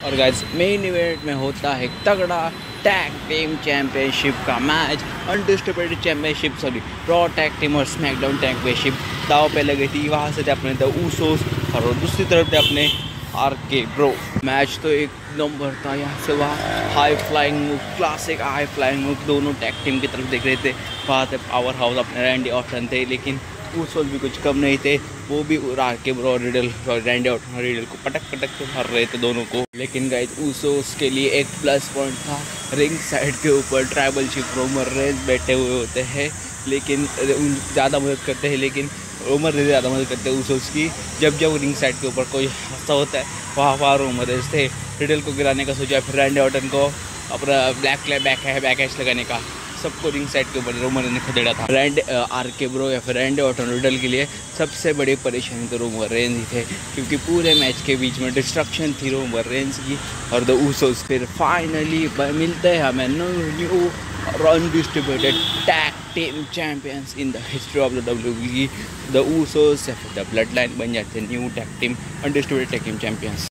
और guys main event में होता है तगड़ा टैग टीम चैंपियनशिप का मैच, undistributed championship Raw tag team और स्मैकडाउन चैंपियनशिप दाव पे लगी थी। वहाँ से थे अपने द ऊसोस और दूसरी तरफ थे अपने आरके ब्रो। मैच तो एक नंबर था, यहाँ से वहाँ high flying move, classic high flying move दोनों टैग टीम की तरफ देख रहे थे। वहाँ थे पावर हाउस अपने रैंडी ऑर्टन थे, लेकिन ऊसोस भी कुछ कम नहीं थे, वो भी आरके ब्रो और रैंडी ऑर्टन और रिडल को पटक के मार रहे थे दोनों को। लेकिन गाइस ऊसोस के लिए एक प्लस पॉइंट था, रिंग साइड के ऊपर ट्राइबल चीफ रोमन रेंज बैठे हुए होते हैं, लेकिन ज़्यादा मदद करते हैं, लेकिन रोमन रेंज ज़्यादा मदद करते हैं ऊसोस की। जब रिंग साइड के ऊपर कोई हादसा होता है वहाँ रोमन रेंज थे, रिडल को गिराने का सोचा, फिर रैंडी ऑर्टन को अपना बैक हैश लगाने का, सबको रिंग साइड के ऊपर रोमन ने खदेड़ा था। आरके ब्रो या फिर रैंडी ऑर्टन रिडल के लिए सबसे बड़ी परेशानी तो रोमन रेंज ही थे, क्योंकि पूरे मैच के बीच में डिस्ट्रक्शन थी रोमन रेंज की और द ऊसोस। फिर फाइनली मिलते हैं हमें new undistributed tag team champions in the history of the WWE। The Usos या फिर द ब्लड लाइन बन जाते हैं new tag team undistributed tag team champions.